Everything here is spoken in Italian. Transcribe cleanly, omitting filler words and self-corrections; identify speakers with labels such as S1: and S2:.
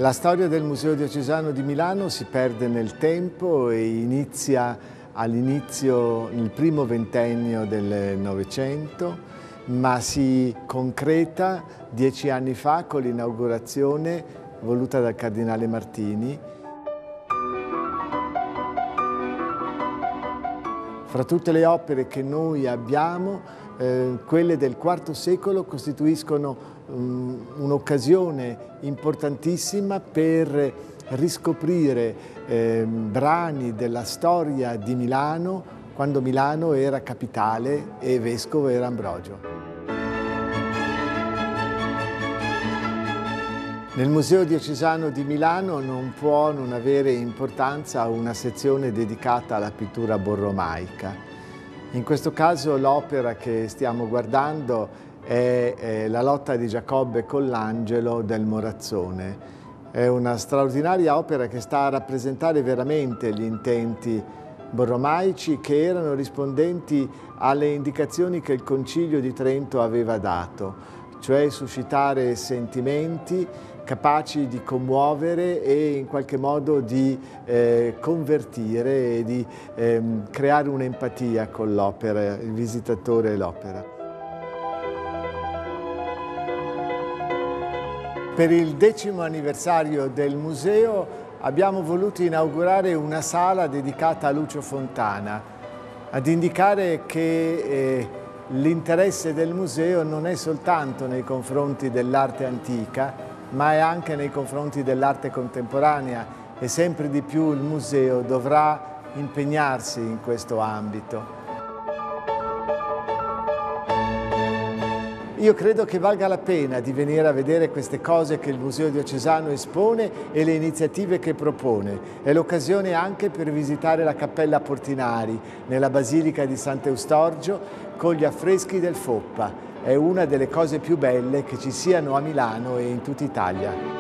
S1: La storia del Museo Diocesano di Milano si perde nel tempo e inizia all'inizio, nel primo ventennio del Novecento, ma si concreta 10 anni fa con l'inaugurazione voluta dal Cardinale Martini. Fra tutte le opere che noi abbiamo, quelle del IV secolo costituiscono un'occasione importantissima per riscoprire brani della storia di Milano, quando Milano era capitale e vescovo era Ambrogio. Nel Museo Diocesano di Milano non può non avere importanza una sezione dedicata alla pittura borromaica. In questo caso l'opera che stiamo guardando è La lotta di Giacobbe con l'angelo del Morazzone. È una straordinaria opera che sta a rappresentare veramente gli intenti borromaici che erano rispondenti alle indicazioni che il Concilio di Trento aveva dato, cioè suscitare sentimenti capaci di commuovere e in qualche modo di convertire e di creare un'empatia con l'opera, il visitatore e l'opera. Per il 10° anniversario del museo abbiamo voluto inaugurare una sala dedicata a Lucio Fontana, ad indicare che l'interesse del museo non è soltanto nei confronti dell'arte antica, ma è anche nei confronti dell'arte contemporanea e sempre di più il museo dovrà impegnarsi in questo ambito. Io credo che valga la pena di venire a vedere queste cose che il Museo Diocesano espone e le iniziative che propone. È l'occasione anche per visitare la Cappella Portinari nella Basilica di Sant'Eustorgio con gli affreschi del Foppa. È una delle cose più belle che ci siano a Milano e in tutta Italia.